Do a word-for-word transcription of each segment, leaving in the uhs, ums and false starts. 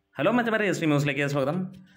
Hello മച്ചമാരെ, S T ന്യൂസിലേക്ക് സ്വാഗതം.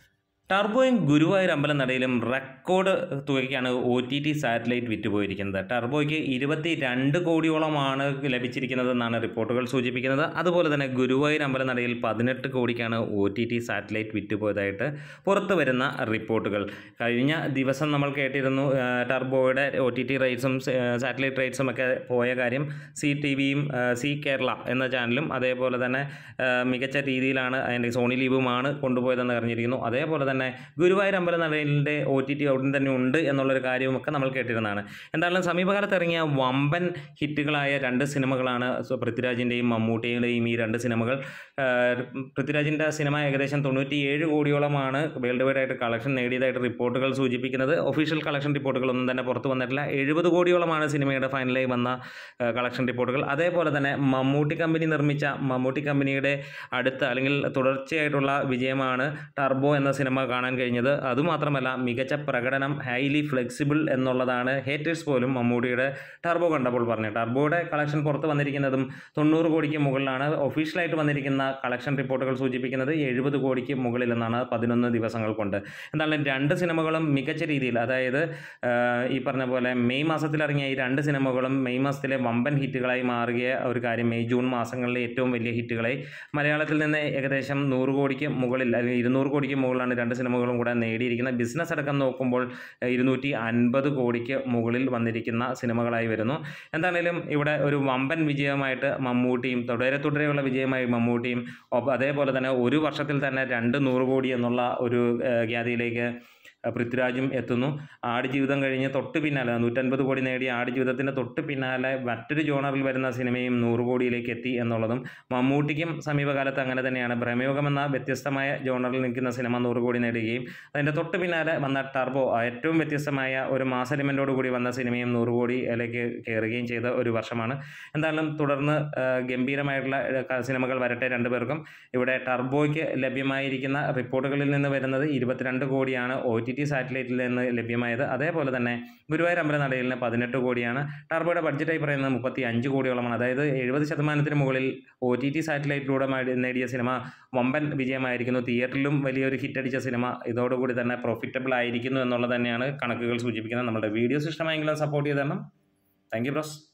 ടർബോയും ഗുരുവായൂർ അമ്പലം നടയിലും റെക്കോർഡ് തുകയ്ക്കാണ് ഒ ടി ടി സാറ്റലൈറ്റ് വിറ്റുപോയിരിക്കുന്നത്. ടർബോയ്ക്ക് ഇരുപത്തി രണ്ട് കോടിയോളമാണ് ലഭിച്ചിരിക്കുന്നതെന്നാണ് റിപ്പോർട്ടുകൾ സൂചിപ്പിക്കുന്നത്. അതുപോലെ തന്നെ ഗുരുവായൂർ അമ്പലം നടയിൽ പതിനെട്ട് കോടിക്കാണ് ഒ ടി ടി സാറ്റലൈറ്റ് വിറ്റുപോയതായിട്ട് പുറത്തു വരുന്ന റിപ്പോർട്ടുകൾ. കഴിഞ്ഞ ദിവസം നമ്മൾ കേട്ടിരുന്നു ടർബോയുടെ ഒ ടി ടി റൈറ്റ്സും സാറ്റലൈറ്റ് റൈറ്റ്സും ഒക്കെ പോയ കാര്യം. സി ടി വിയും സി കേരള എന്ന ചാനലും അതേപോലെ തന്നെ മികച്ച രീതിയിലാണ് അതിൻ്റെ സോണി ലീവുമാണ് കൊണ്ടുപോയതെന്ന് അറിഞ്ഞിരിക്കുന്നു. അതേപോലെ തന്നെ ഗുരുവായൂർ അമ്പലം നടയിലിൻ്റെ ഒ ടി ടി അവിടെ തന്നെ ഉണ്ട് എന്നുള്ളൊരു കാര്യവുമൊക്കെ നമ്മൾ കേട്ടിരുന്നതാണ്. എന്തായാലും സമീപകാലത്ത് ഇറങ്ങിയ വമ്പൻ ഹിറ്റുകളായ രണ്ട് സിനിമകളാണ് പൃഥ്വിരാജിൻ്റെയും മമ്മൂട്ടിയുടെയും ഈ രണ്ട് സിനിമകൾ. പൃഥ്വിരാജിൻ്റെ സിനിമ ഏകദേശം തൊണ്ണൂറ്റിയേഴ് കോടിയോളമാണ് വേൾഡ് വൈഡ് ആയിട്ട് കളക്ഷൻ നേടിയതായിട്ട് റിപ്പോർട്ടുകൾ സൂചിപ്പിക്കുന്നത്. ഒഫീഷ്യൽ കളക്ഷൻ റിപ്പോർട്ടുകളൊന്നും തന്നെ പുറത്തു വന്നിട്ടില്ല. എഴുപത് കോടിയോളമാണ് സിനിമയുടെ ഫൈനലായി വന്ന കളക്ഷൻ റിപ്പോർട്ടുകൾ. അതേപോലെ തന്നെ മമ്മൂട്ടി കമ്പനി നിർമ്മിച്ച മമ്മൂട്ടി കമ്പനിയുടെ അടുത്ത അല്ലെങ്കിൽ തുടർച്ചയായിട്ടുള്ള വിജയമാണ് ടർബോ എന്ന സിനിമ കാണാൻ കഴിഞ്ഞത്. അതുമാത്രമല്ല, മികച്ച പ്രകടനം, ഹൈലി ഫ്ലെക്സിബിൾ എന്നുള്ളതാണ് ഹേറ്റേഴ്സ് പോലും മമ്മൂട്ടിയുടെ ടർബോ കണ്ടപ്പോൾ പറഞ്ഞു. ടർബോയുടെ കളക്ഷൻ പുറത്ത് വന്നിരിക്കുന്നതും തൊണ്ണൂറ് കോടിക്ക് മുകളിലാണ്. ഒഫീഷ്യലായിട്ട് വന്നിരിക്കുന്ന കളക്ഷൻ റിപ്പോർട്ടുകൾ സൂചിപ്പിക്കുന്നത് എഴുപത് കോടിക്ക് മുകളിലെന്നാണ് പതിനൊന്ന് ദിവസങ്ങൾ കൊണ്ട്. എന്തായാലും രണ്ട് സിനിമകളും മികച്ച രീതിയിൽ, അതായത് ഈ പറഞ്ഞ പോലെ മെയ് മാസത്തിൽ ഇറങ്ങിയ ഈ രണ്ട് സിനിമകളും മെയ് മാസത്തിലെ വമ്പൻ ഹിറ്റുകളായി മാറിയ ഒരു കാര്യം. മെയ് ജൂൺ മാസങ്ങളിലെ ഏറ്റവും വലിയ ഹിറ്റുകളായി മലയാളത്തിൽ നിന്ന് ഏകദേശം നൂറ് കോടിക്ക് മുകളിൽ അല്ലെങ്കിൽ ഇരുന്നൂറ് കോടിക്ക് മുകളിലാണ് രണ്ട് സിനിമകളും കൂടെ നേടിയിരിക്കുന്നത്. ബിസിനസ് അടക്കം നോക്കുമ്പോൾ ഇരുന്നൂറ്റി അൻപത് കോടിക്ക് മുകളിൽ വന്നിരിക്കുന്ന സിനിമകളായി വരുന്നു. എന്താണെങ്കിലും ഇവിടെ ഒരു വമ്പൻ വിജയമായിട്ട് മമ്മൂട്ടിയും, തുടരെ തുടരെയുള്ള വിജയമായി മമ്മൂട്ടിയും, അതേപോലെ തന്നെ ഒരു വർഷത്തിൽ തന്നെ രണ്ട് നൂറ് കോടി എന്നുള്ള ഒരു ഖ്യാതിയിലേക്ക് പൃഥ്വിരാജും എത്തുന്നു. ആടുജീവിതം കഴിഞ്ഞ് തൊട്ട് പിന്നാലെ നൂറ്റൻപത് കോടി നേടിയ ആടുജീവിതത്തിൻ്റെ തൊട്ട് പിന്നാലെ മറ്റൊരു ജോണറിൽ വരുന്ന സിനിമയും നൂറ് കോടിയിലേക്ക് എത്തി എന്നുള്ളതും മമ്മൂട്ടിക്കും സമീപകാലത്ത് അങ്ങനെ തന്നെയാണ്. പ്രമേഹം എന്ന വ്യത്യസ്തമായ ജോണറിൽ നിൽക്കുന്ന സിനിമ നൂറ് കോടി നേടുകയും അതിൻ്റെ തൊട്ട് പിന്നാലെ വന്ന ടർബോ ഏറ്റവും വ്യത്യസ്തമായ ഒരു മാസ് എലിമെൻറ്റോട് കൂടി വന്ന സിനിമയും നൂറ് കോടിയിലേക്ക് കയറുകയും ചെയ്ത ഒരു വർഷമാണ്. എന്തായാലും തുടർന്ന് ഗംഭീരമായിട്ടുള്ള സിനിമകൾ വരട്ടെ രണ്ടുപേർക്കും. ഇവിടെ ടർബോയ്ക്ക് ലഭ്യമായിരിക്കുന്ന റിപ്പോർട്ടുകളിൽ നിന്ന് വരുന്നത് ഇരുപത്തിരണ്ട് കോടിയാണ് ഒ ടി ടി സാറ്റലൈറ്റിൽ നിന്ന് ലഭ്യമായത്. അതേപോലെ തന്നെ ഗുരുവായൂർ അമ്പലം നടയിലിന് പതിനെട്ട് കോടിയാണ്. ടർബോയുടെ ബഡ്ജറ്റായി പറയുന്നത് മുപ്പത്തി അഞ്ച് കോടിയോളമാണ്. അതായത് എഴുപത് ശതമാനത്തിന് മുകളിൽ ഒ ടി ടി സാറ്റലൈറ്റിലൂടെ നേടിയ സിനിമ വമ്പൻ വിജയമായിരിക്കുന്നു. തിയേറ്ററിലും വലിയൊരു ഹിറ്റടിച്ച സിനിമ ഇതോടുകൂടി തന്നെ പ്രോഫിറ്റബിൾ ആയിരിക്കുന്നു എന്നുള്ളത് തന്നെയാണ് കണക്കുകൾ സൂചിപ്പിക്കുന്നത്. നമ്മുടെ വീഡിയോസ് ഇഷ്ടമായെങ്കിലും സപ്പോർട്ട് ചെയ്ത് തരണം. Thank you bros.